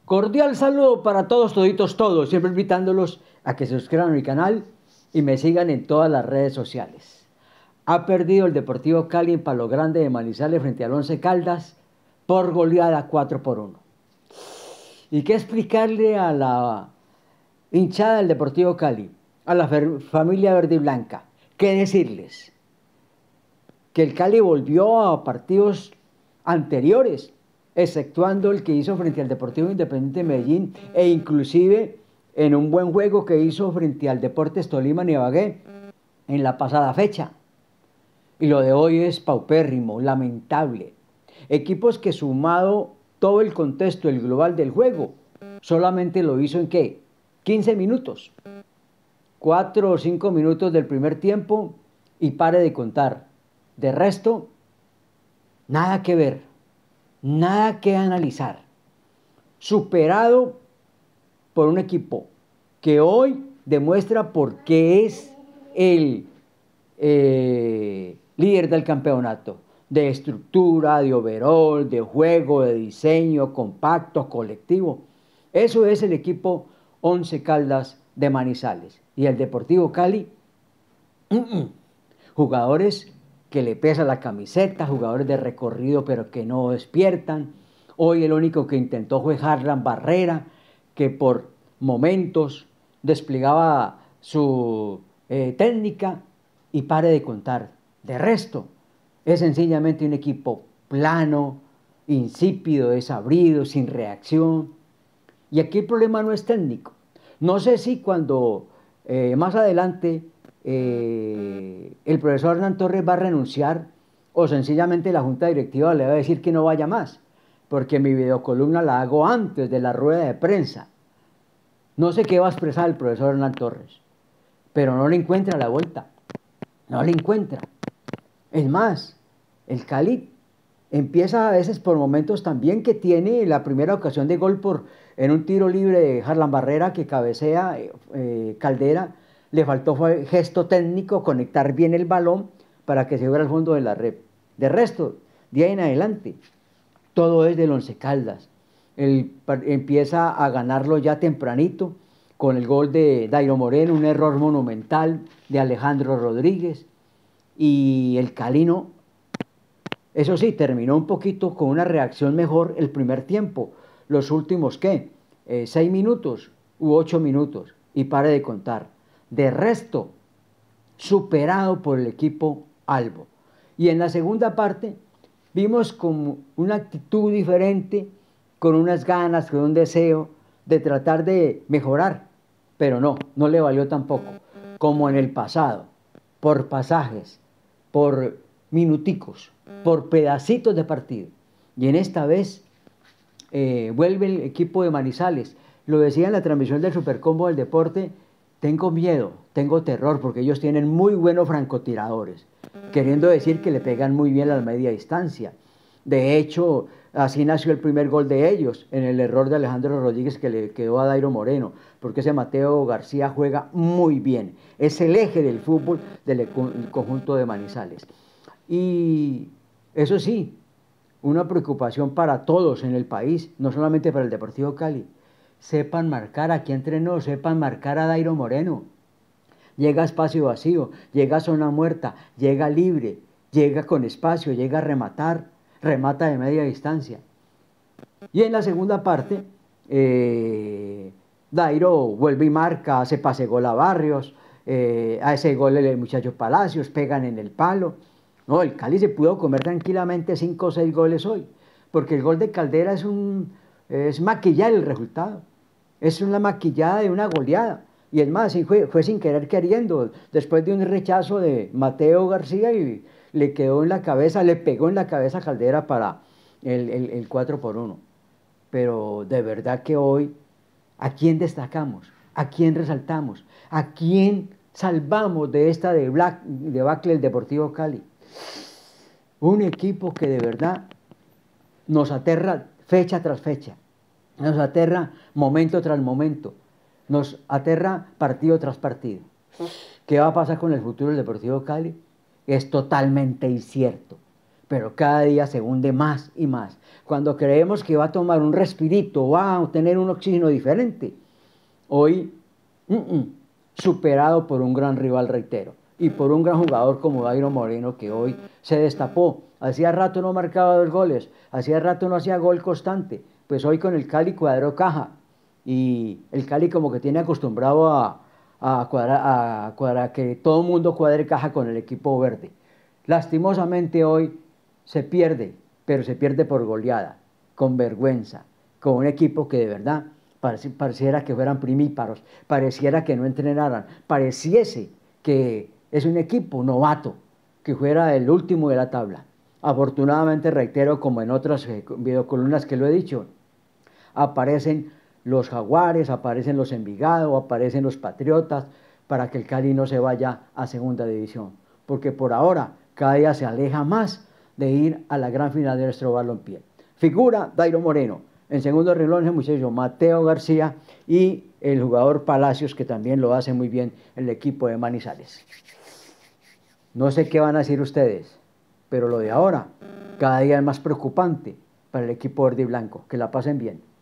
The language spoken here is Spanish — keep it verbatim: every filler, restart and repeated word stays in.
Cordial saludo para todos, toditos, todos, siempre invitándolos a que se suscriban a mi canal y me sigan en todas las redes sociales. Ha perdido el Deportivo Cali en Palo Grande de Manizales frente al Once Caldas por goleada cuatro por uno. ¿Y qué explicarle a la hinchada del Deportivo Cali, a la familia verde y blanca? ¿Qué decirles? Que el Cali volvió a partidos anteriores, exceptuando el que hizo frente al Deportivo Independiente de Medellín e inclusive en un buen juego que hizo frente al Deportes Tolima Ibagué en la pasada fecha. Y lo de hoy es paupérrimo, lamentable. Equipos que, sumado todo el contexto, el global del juego, solamente lo hizo en ¿qué? quince minutos. cuatro o cinco minutos del primer tiempo y pare de contar. De resto, nada que ver, nada que analizar. Superado por un equipo que hoy demuestra por qué es el eh, líder del campeonato. De estructura, de overall, de juego, de diseño, compacto, colectivo. Eso es el equipo Once Caldas de Manizales. Y el Deportivo Cali, mm -mm, jugadores que le pesa la camiseta, jugadores de recorrido pero que no despiertan. Hoy el único que intentó fue Harlan Barrera, que por momentos desplegaba su eh, técnica y pare de contar. De resto, es sencillamente un equipo plano, insípido, desabrido, sin reacción. Y aquí el problema no es técnico. No sé si cuando eh, más adelante eh, el profesor Hernán Torres va a renunciar o sencillamente la junta directiva le va a decir que no vaya más, porque mi videocolumna la hago antes de la rueda de prensa. No sé qué va a expresar el profesor Hernán Torres, pero no le encuentra la vuelta, no le encuentra. Es más, el Cali empieza a veces por momentos también que tiene la primera ocasión de gol por, en un tiro libre de Harlan Barrera que cabecea eh, Caldera. Le faltó fue gesto técnico, conectar bien el balón para que se fuera al fondo de la red. De resto, de ahí en adelante, todo es del Once Caldas. Él empieza a ganarlo ya tempranito con el gol de Dairo Moreno, un error monumental de Alejandro Rodríguez. Y el Cali no. Eso sí, terminó un poquito con una reacción mejor el primer tiempo. Los últimos, ¿qué? Eh, seis minutos u ocho minutos. Y pare de contar. De resto, superado por el equipo Albo. Y en la segunda parte, vimos como una actitud diferente, con unas ganas, con un deseo de tratar de mejorar. Pero no, no le valió tampoco. Como en el pasado, por pasajes, por minuticos, por pedacitos de partido. Y en esta vez eh, vuelve el equipo de Manizales. Lo decía en la transmisión del Supercombo del Deporte, tengo miedo, tengo terror, porque ellos tienen muy buenos francotiradores, queriendo decir que le pegan muy bien a la media distancia. De hecho, así nació el primer gol de ellos, en el error de Alejandro Rodríguez que le quedó a Dairo Moreno, porque ese Mateo García juega muy bien. Es el eje del fútbol del conjunto de Manizales. Y eso sí, una preocupación para todos en el país, no solamente para el Deportivo Cali. Sepan marcar, aquí entrenó, sepan marcar a Dairo Moreno. Llega a espacio vacío, llega a zona muerta, llega libre, llega con espacio, llega a rematar, remata de media distancia. Y en la segunda parte, eh, Dairo vuelve y marca, hace pase gol a Barrios, eh, a ese gol el muchacho Palacios, pegan en el palo. No, el Cali se pudo comer tranquilamente cinco o seis goles hoy, porque el gol de Caldera es, un, es maquillar el resultado, es una maquillada de una goleada. Y es más, fue, fue sin querer queriendo, después de un rechazo de Mateo García y le quedó en la cabeza, le pegó en la cabeza a Caldera para el, el, el cuatro por uno. Pero de verdad que hoy, ¿a quién destacamos? ¿A quién resaltamos? ¿A quién salvamos de esta debacle del Deportivo Cali? Un equipo que de verdad nos aterra fecha tras fecha, nos aterra momento tras momento, nos aterra partido tras partido. ¿Qué va a pasar con el futuro del Deportivo Cali? Es totalmente incierto. pero cada día se hunde más y más. Cuando creemos que va a tomar un respirito, va a tener un oxígeno diferente, hoy mm, mm, superado por un gran rival, reitero, y por un gran jugador como Dairo Moreno, que hoy se destapó. Hacía rato no marcaba dos goles, hacía rato no hacía gol constante, pues hoy con el Cali cuadró caja, y el Cali como que tiene acostumbrado a, a, cuadrar, a cuadrar, que todo el mundo cuadre caja con el equipo verde. Lastimosamente hoy se pierde, pero se pierde por goleada, con vergüenza, con un equipo que de verdad pareciera que fueran primíparos, pareciera que no entrenaran, pareciese que es un equipo novato, que fuera el último de la tabla. Afortunadamente, reitero, como en otras videocolumnas que lo he dicho, aparecen los Jaguares, aparecen los Envigado, aparecen los Patriotas, para que el Cali no se vaya a segunda división, porque por ahora cada día se aleja más de ir a la gran final de nuestro balompié. Figura Dairo Moreno. En segundo renglón, el muchacho Mateo García y el jugador Palacios, que también lo hace muy bien el equipo de Manizales. No sé qué van a decir ustedes, pero lo de ahora cada día es más preocupante para el equipo verde y blanco. Que la pasen bien.